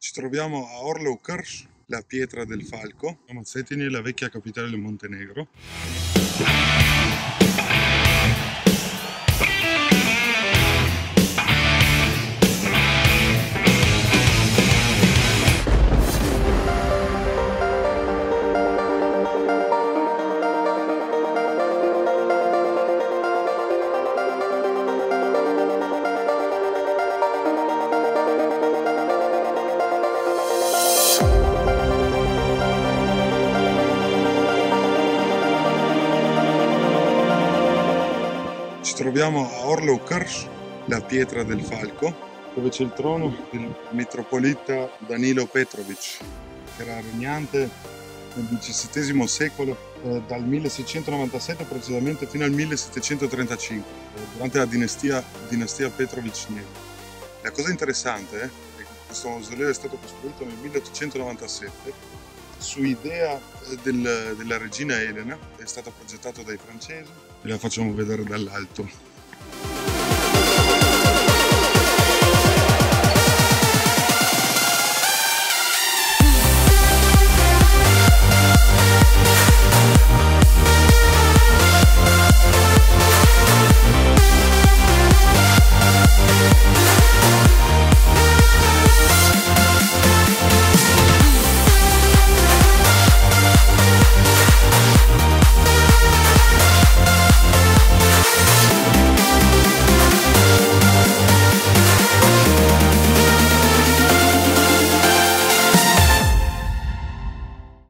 Ci troviamo a Orlov-Krš, la pietra del falco, a Mazzetini, la vecchia capitale del Montenegro. Ci troviamo a Orlov-Krš, la pietra del falco, dove c'è il trono del metropolita Danilo Petrović, che era regnante nel XVII secolo, dal 1697 precisamente fino al 1735, durante la dinastia Petrović-Nevi. La cosa interessante è che questo mausoleo è stato costruito nel 1897 su idea della regina Elena, è stato progettato dai francesi, ve la facciamo vedere dall'alto.